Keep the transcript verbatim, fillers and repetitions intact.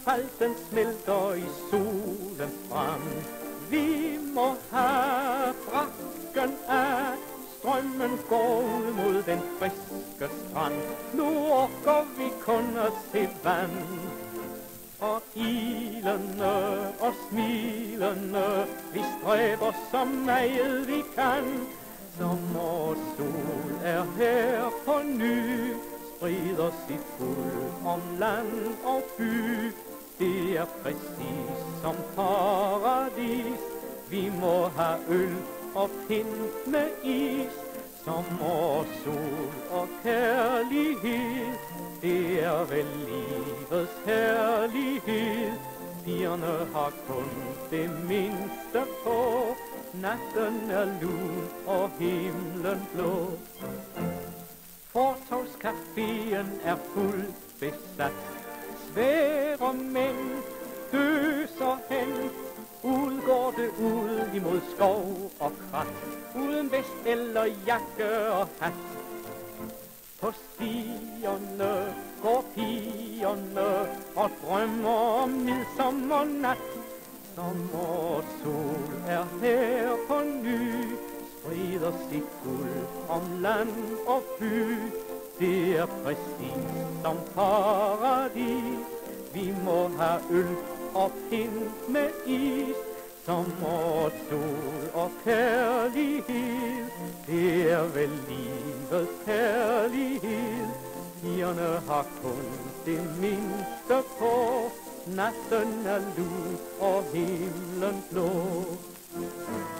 asfalten smelter i solens brand. Vi må have brakken af, strømmen går ud mod den friske strand. Nu orker vi kun at se vand. Og ilende og smilende, vi stræber så meget vi kan. Sommer sol er her på ny, sprider sit guld om land og by. Det er præcis som paradis, vi må have øl og pind med is. Sommer, sol og kærlighed, det er vel livets herlighed. Pigerne har kun det mindste på, natten er lun og himlen blå. Fortovscaféen er fuldt besat, svære mænd døser hen. Ud går det ud imod skov og krat, uden vest eller jakke og hat. På stierne går pigerne og drømmer om midsommernat. Sommer sol er her på ny, sprider sit guld om land og by. Det er præcis som paradis, vi må have øl og pind med is. Sommer, sol og kærlighed, det er vel livets herlighed. Pigerne har kun det mindste på, natten er lun og himlen blå.